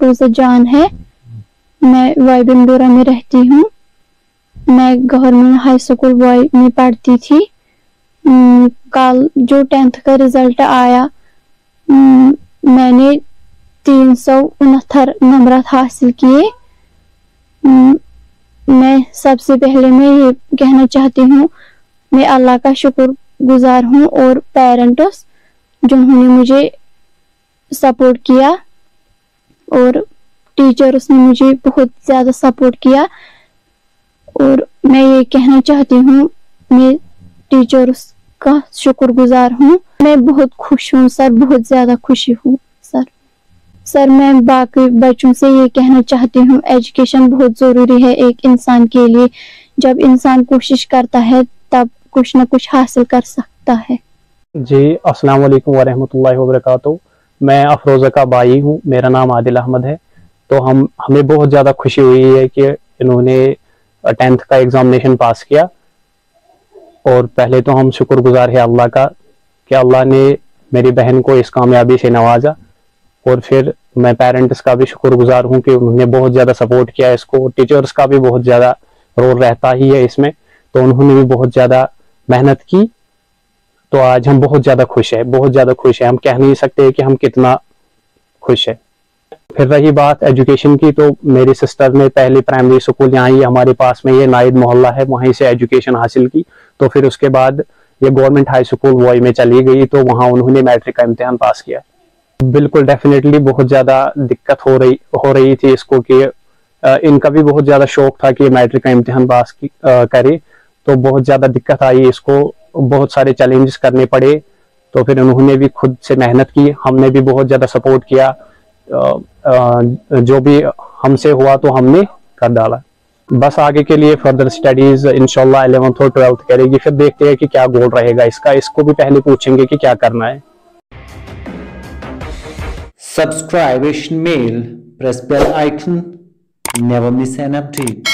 अफरोज़ा जान है। मैं वाई बंडोरा में रहती हूँ। मैं गवर्नमेंट हाई स्कूल वाई में पढ़ती थी। कल जो 10th का रिजल्ट आया, मैंने 369 नंबर हासिल किए। मैं सबसे पहले मैं ये कहना चाहती हूँ, मैं अल्लाह का शुक्रगुजार हूँ और पेरेंट्स जिन्होंने मुझे सपोर्ट किया और टीचर्स ने मुझे बहुत ज़्यादा सपोर्ट किया। और मैं ये कहना चाहती हूँ, मैं टीचर्स का शुक्रगुजार हूँ। मैं बहुत खुश हूँ सर, बहुत ज़्यादा खुशी हूँ सर। मैं बाकी बच्चों से ये कहना चाहती हूँ, एजुकेशन बहुत ज़रूरी है एक इंसान के लिए। जब इंसान कोशिश करता है तब कुछ ना कुछ हासिल कर सकता है। जी, अस्सलाम वालेकुम वरहमतुल्लाहि वबरकातुहू। मैं अफरोज़ा का भाई हूँ, मेरा नाम आदिल अहमद है। तो हमें बहुत ज़्यादा खुशी हुई है कि इन्होंने 10th का एग्ज़ामिनेशन पास किया। और पहले तो हम शुक्रगुजार है अल्लाह का कि अल्लाह ने मेरी बहन को इस कामयाबी से नवाजा। और फिर मैं पेरेंट्स का भी शुक्रगुजार हूँ कि उन्होंने बहुत ज़्यादा सपोर्ट किया इसको। टीचर्स का भी बहुत ज़्यादा रोल रहता ही है इसमें, तो उन्होंने भी बहुत ज़्यादा मेहनत की। तो आज हम बहुत ज़्यादा खुश है, बहुत ज़्यादा खुश है। हम कह नहीं सकते कि हम कितना खुश है। फिर रही बात एजुकेशन की, तो मेरी सिस्टर ने पहली प्राइमरी स्कूल यहाँ ही हमारे पास में ये नाइद मोहल्ला है, वहीं से एजुकेशन हासिल की। तो फिर उसके बाद ये गवर्नमेंट हाई स्कूल वाई में चली गई, तो वहाँ उन्होंने मैट्रिक का इम्तिहान पास किया। बिल्कुल डेफिनेटली बहुत ज़्यादा दिक्कत हो रही थी इसको कि इनका भी बहुत ज़्यादा शौक था कि मैट्रिक का इम्तिहान पास करे। तो बहुत ज़्यादा दिक्कत आई इसको, बहुत सारे चैलेंजेस करने पड़े। तो फिर उन्होंने भी खुद से मेहनत की, हमने भी बहुत ज़्यादा सपोर्ट किया। जो भी हमसे हुआ तो हमने कर डाला। बस आगे के लिए फर्दर स्टडीज़ इंशाल्लाह 11th और 12th करेगी। फिर देखते हैं कि क्या गोल रहेगा इसका। इसको भी पहले पूछेंगे कि क्या करना है। Subscribe Asian Mail, press bell icon, never miss an update.